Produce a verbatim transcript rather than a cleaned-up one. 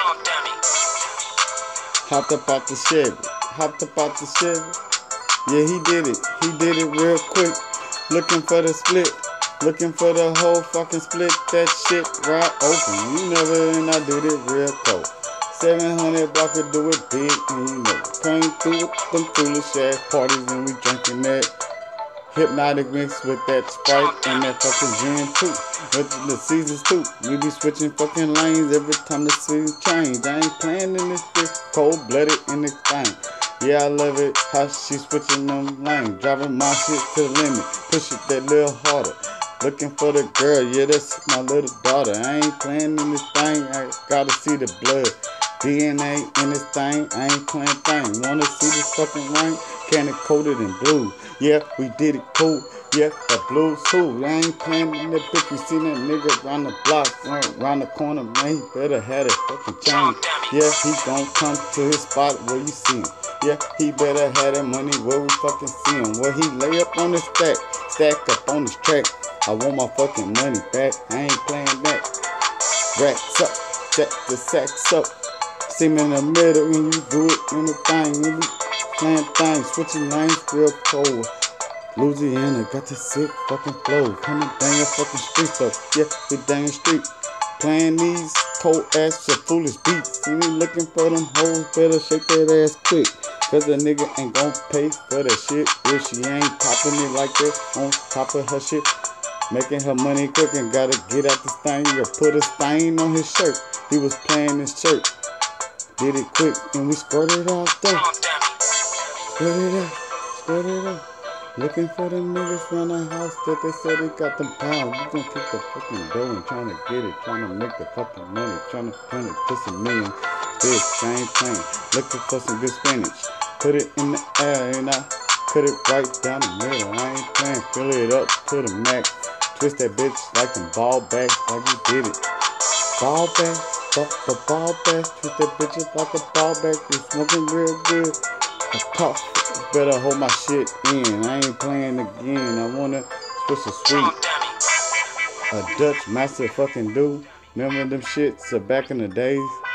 Hopped up out the Chevy. Hopped up out the Chevy. Yeah, he did it. He did it real quick. Looking for the split. Looking for the whole fucking split. That shit right open. You never, and I did it real cold. seven hundred block could do it big, and you know. Came through with them foolish ass parties, and we drinking that hypnotic mix with that Sprite and that fucking gin too. With the seasons too. We be switching fucking lanes every time the seasons change. I ain't playing in this bitch, cold blooded in this thing. Yeah, I love it how she switching them lanes, driving my shit to the limit, push it that little harder. Looking for the girl, yeah, that's my little daughter. I ain't playing in this thing, I gotta see the blood. D N A in this thing, I ain't playing thing. Wanna see this fucking ring? Candy coated in blue. Yeah, we did it cool. Yeah, the blues too. I ain't playing in that bitch. You see that nigga around the block, around the corner, man. He better have it fucking change. Yeah, he gon' come to his spot where you see him. Yeah, he better have that money where we fucking see him. Where he lay up on the stack, stack up on his track. I want my fucking money back. I ain't playing that. Racks up, stack the sacks up. See me in the middle when you do it in the thing. When we playing things, switching lanes real cold. Louisiana got this sick fucking flow. Coming down your fucking street stuff. Yeah, we down the street. Playing these cold ass or foolish beats. See me looking for them hoes, better shake that ass quick. Cause the nigga ain't gon' pay for that shit if she ain't popping it like that on top of her shit. Making her money quick and gotta get out this thing. You put a stain on his shirt. He was playing his shirt. Did it quick and we squirted out there. Squirt it out, squirt it out. Looking for them niggas around the house that they said they got them pounds. We gon' kick the fucking dough and trying to get it, trying to make the fucking money, trying to turn it to some million. Bitch, I ain't playing. Looking for some good spinach. Put it in the air and I cut it right down the middle. I ain't playing. Fill it up to the max. Twist that bitch like them ball backs, like you did it. Ball back, ball, ball, ball back. Twist that bitch up like a ball back. You smoking real good. A puff. Better hold my shit in. I ain't playing again. I wanna switch a sweet. A Dutch master fucking dude. Remember them shits uh, back in the days?